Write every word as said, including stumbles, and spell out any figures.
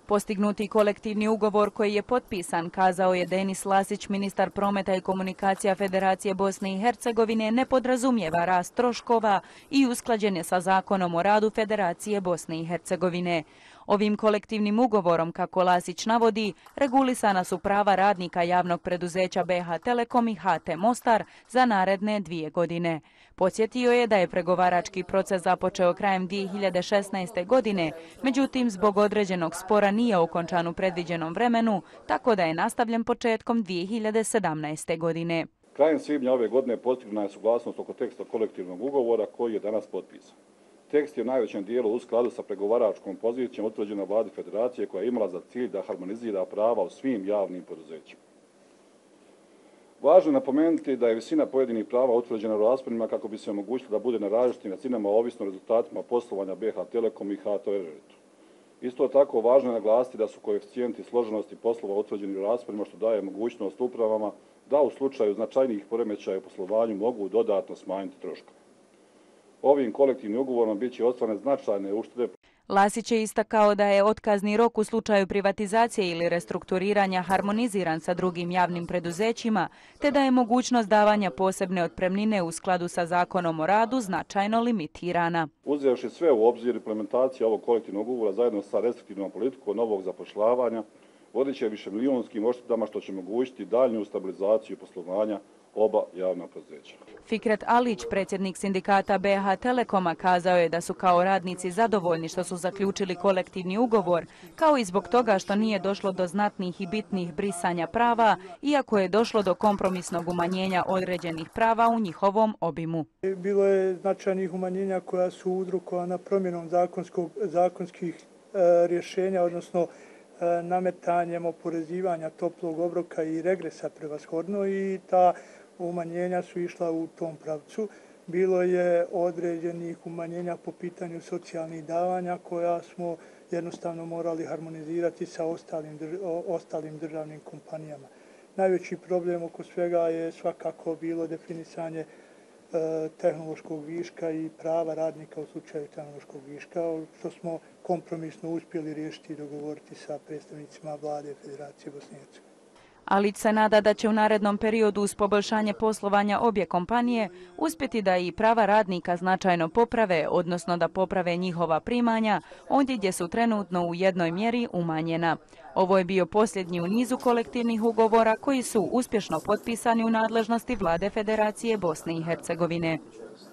Postignuti kolektivni ugovor koji je potpisan, kazao je Denis Lasić, ministar prometa i komunikacija Federacije Bosne i Hercegovine, ne podrazumijeva rast troškova i usklađen je sa Zakonom o radu Federacije Bosne i Hercegovine. Ovim kolektivnim ugovorom, kako Lasić navodi, regulisana su prava radnika javnog preduzeća B H Telekom i H T Mostar za naredne dvije godine. Podsjetio je da je pregovarački proces započeo krajem dvije hiljade šesnaeste. godine, međutim zbog određenog spora nije okončan u predviđenom vremenu, tako da je nastavljen početkom dvije hiljade sedamnaeste. godine. Krajem svibnja ove godine postignuta je suglasnost oko teksta kolektivnog ugovora koji je danas potpisan. Tekst je u najvećem dijelu u skladu sa pregovaračkom pozicijom utvrđena vladi Federacije koja je imala za cilj da harmonizira prava u svim javnim poduzećima. Važno je napomenuti da je visina pojedinih prava utvrđena u rasponima kako bi se omogućilo da bude na različitim razinama ovisno o rezultatima poslovanja B H Telekom i H T Ergometu. Isto tako važno je naglasiti da su koeficijenti složenosti poslova utvrđeni u rasponima što daje mogućnost upravama da u slučaju značajnijih poremećaja u poslovanju mogu dodatno smanjiti troškove. Ovim kolektivnim ugovorom bit će ostvarene značajne uštede. Lasić je istakao da je otkazni rok u slučaju privatizacije ili restrukturiranja harmoniziran sa drugim javnim preduzećima, te da je mogućnost davanja posebne otpremnine u skladu sa Zakonom o radu značajno limitirana. Uzevši sve u obzir, implementacija ovog kolektivnog ugovora zajedno sa restriktivnom politikom novog zapošljavanja vodit će višemilijunskim odštetama što će omogućiti daljnju stabilizaciju poslovanja oba javna preduzeća. Fikret Alić, predsjednik sindikata B H Telekoma, kazao je da su kao radnici zadovoljni što su zaključili kolektivni ugovor, kao i zbog toga što nije došlo do znatnih i bitnih brisanja prava, iako je došlo do kompromisnog umanjenja određenih prava u njihovom obimu. Bilo je značajnih umanjenja koja su uzrokovana promjenom zakonskih e, rješenja, odnosno e, nametanjem oporezivanja toplog obroka i regresa prevashodno, i ta umanjenja su išla u tom pravcu. Bilo je određenih umanjenja po pitanju socijalnih davanja koja smo jednostavno morali harmonizirati sa ostalim, ostalim državnim kompanijama. Najveći problem oko svega je svakako bilo definisanje e, tehnološkog viška i prava radnika u slučaju tehnološkog viška, što smo kompromisno uspjeli riješiti i dogovoriti sa predstavnicima vlade Federacije Bosne i Hercegovine. Alić se nada da će u narednom periodu uz poboljšanje poslovanja obje kompanije uspjeti da i prava radnika značajno poprave, odnosno da poprave njihova primanja, ondje gdje su trenutno u jednoj mjeri umanjena. Ovo je bio posljednji u nizu kolektivnih ugovora koji su uspješno potpisani u nadležnosti vlade Federacije Bosne i Hercegovine.